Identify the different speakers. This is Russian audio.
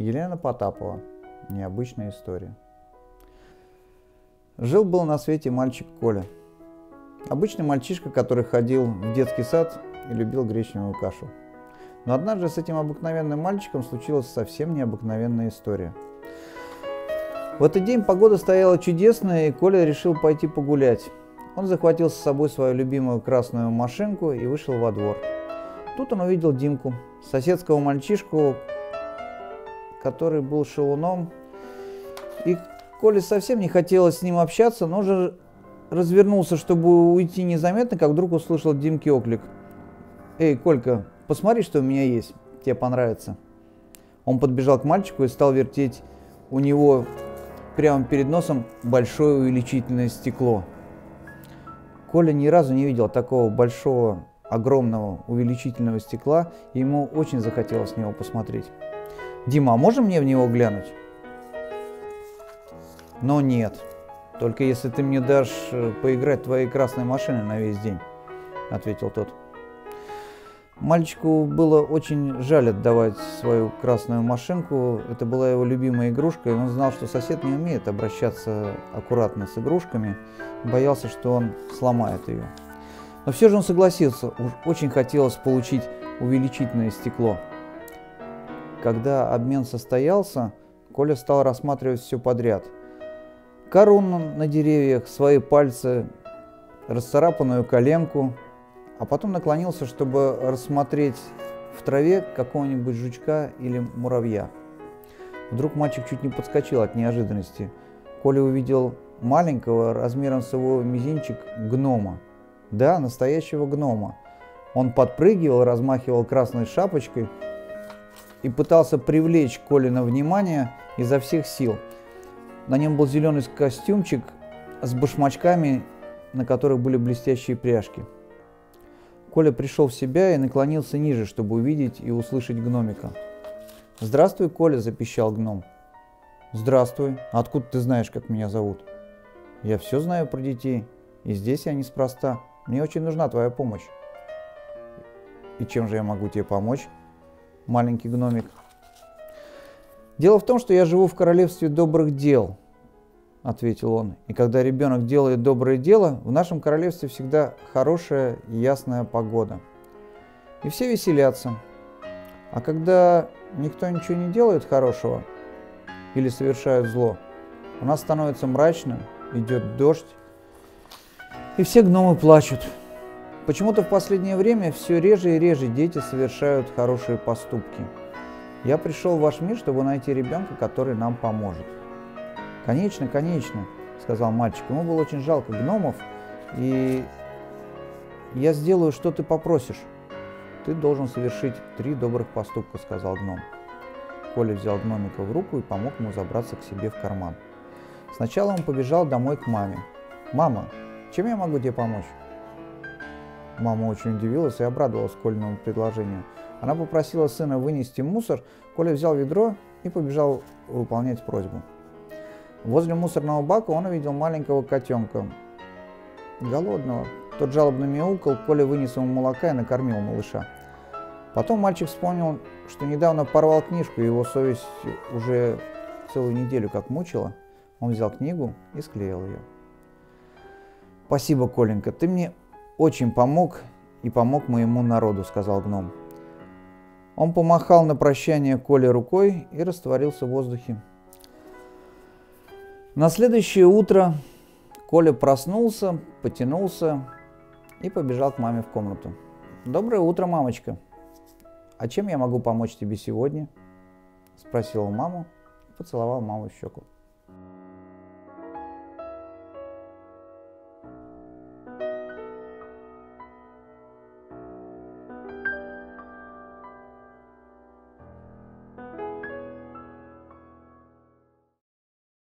Speaker 1: Елена Потапова. Необычная история. Жил-был на свете мальчик Коля. Обычный мальчишка, который ходил в детский сад и любил гречневую кашу. Но однажды с этим обыкновенным мальчиком случилась совсем необыкновенная история. В этот день погода стояла чудесная, и Коля решил пойти погулять. Он захватил с собой свою любимую красную машинку и вышел во двор. Тут он увидел Димку, соседского мальчишку, который был шалуном. И Коле совсем не хотелось с ним общаться, но уже развернулся, чтобы уйти незаметно, как вдруг услышал Димки оклик. «Эй, Колька, посмотри, что у меня есть, тебе понравится». Он подбежал к мальчику и стал вертеть у него прямо перед носом большое увеличительное стекло. Коля ни разу не видел такого большого, огромного увеличительного стекла, и ему очень захотелось в него посмотреть. «Дима, а можно мне в него глянуть?» «Но нет, только если ты мне дашь поиграть в твоей красной машине на весь день», — ответил тот. Мальчику было очень жаль отдавать свою красную машинку. Это была его любимая игрушка, и он знал, что сосед не умеет обращаться аккуратно с игрушками, и боялся, что он сломает ее. Но все же он согласился, уж очень хотелось получить увеличительное стекло. Когда обмен состоялся, Коля стал рассматривать все подряд. Кору на деревьях, свои пальцы, расцарапанную коленку, а потом наклонился, чтобы рассмотреть в траве какого-нибудь жучка или муравья. Вдруг мальчик чуть не подскочил от неожиданности. Коля увидел маленького, размером с его мизинчик, гнома. Да, настоящего гнома. Он подпрыгивал, размахивал красной шапочкой и пытался привлечь Колина внимание изо всех сил. На нем был зеленый костюмчик с башмачками, на которых были блестящие пряжки. Коля пришел в себя и наклонился ниже, чтобы увидеть и услышать гномика. «Здравствуй, Коля», – запищал гном. «Здравствуй. Откуда ты знаешь, как меня зовут?» «Я все знаю про детей, и здесь я неспроста. Мне очень нужна твоя помощь». «И чем же я могу тебе помочь, маленький гномик?» «Дело в том, что я живу в королевстве добрых дел», — ответил он. «И когда ребенок делает доброе дело, в нашем королевстве всегда хорошая и ясная погода. И все веселятся. А когда никто ничего не делает хорошего или совершает зло, у нас становится мрачно, идет дождь, и все гномы плачут. Почему-то в последнее время все реже и реже дети совершают хорошие поступки. Я пришел в ваш мир, чтобы найти ребенка, который нам поможет». «Конечно, конечно», — сказал мальчик. Ему было очень жалко гномов, и «я сделаю, что ты попросишь». «Ты должен совершить 3 добрых поступка», — сказал гном. Коля взял гномика в руку и помог ему забраться к себе в карман. Сначала он побежал домой к маме. «Мама, чем я могу тебе помочь?» Мама очень удивилась и обрадовалась Колиному предложению. Она попросила сына вынести мусор. Коля взял ведро и побежал выполнять просьбу. Возле мусорного бака он увидел маленького котенка, голодного. Тот жалобно мяукал, Коля вынес ему молока и накормил малыша. Потом мальчик вспомнил, что недавно порвал книжку, и его совесть уже целую неделю как мучила. Он взял книгу и склеил ее. «Спасибо, Коленька, ты мне очень помог и помог моему народу», — сказал гном. Он помахал на прощание Коле рукой и растворился в воздухе. На следующее утро Коля проснулся, потянулся и побежал к маме в комнату. «Доброе утро, мамочка. А чем я могу помочь тебе сегодня?» — спросил он маму и поцеловал маму в щеку.